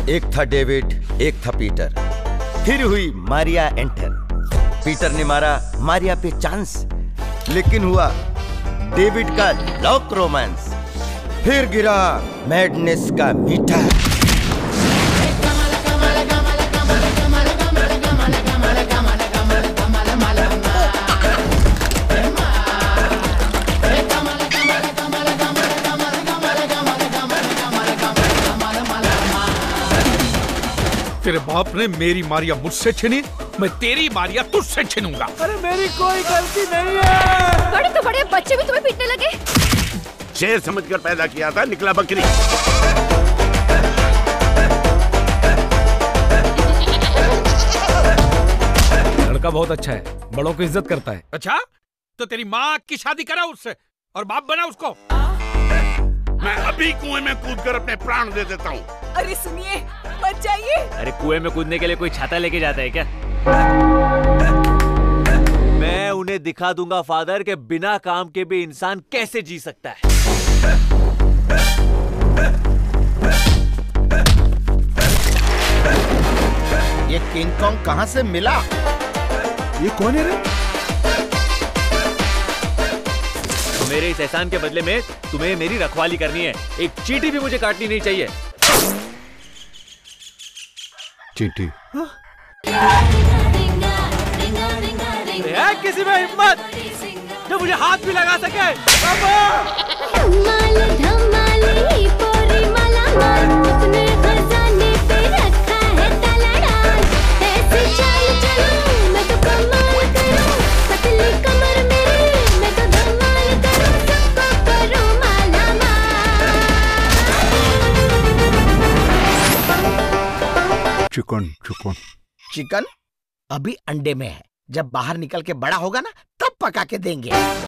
एक था डेविड, एक था पीटर। फिर हुई मारिया एंटर। पीटर ने मारा मारिया पे चांस, लेकिन हुआ डेविड का लॉक रोमांस। फिर गिरा मैडनेस का मीठा। तेरे बाप ने मेरी मारिया मुझसे छीनी, मैं तेरी मारिया तुझसे छीनूंगा। अरे मेरी कोई गलती नहीं है। बड़े तो बड़े बच्चे भी तुम्हें पीटने लगे। शेर समझकर पैदा किया था, निकला बकरी। लड़का बहुत अच्छा है, बड़ों की इज्जत करता है। अच्छा, तो तेरी माँ की शादी करा उससे और बाप बना उसको। मैं अभी कुएं में कूदकर अपने प्राण दे देता हूँ। अरे सुनिए, मत जाइए। अरे कुएं में कूदने के लिए कोई छाता लेके जाता है क्या? मैं उन्हें दिखा दूंगा फादर के बिना काम के भी इंसान कैसे जी सकता है। ये किंग कॉन्ग कहां से मिला? ये कौन है रे? मेरे इस एहसान के बदले में तुम्हें मेरी रखवाली करनी है। एक चींटी भी मुझे काटनी नहीं चाहिए। चींटी? किसी में हिम्मत जो मुझे हाथ भी लगा सके। चिकन चिकन चिकन अभी अंडे में है, जब बाहर निकल के बड़ा होगा ना तब पका के देंगे।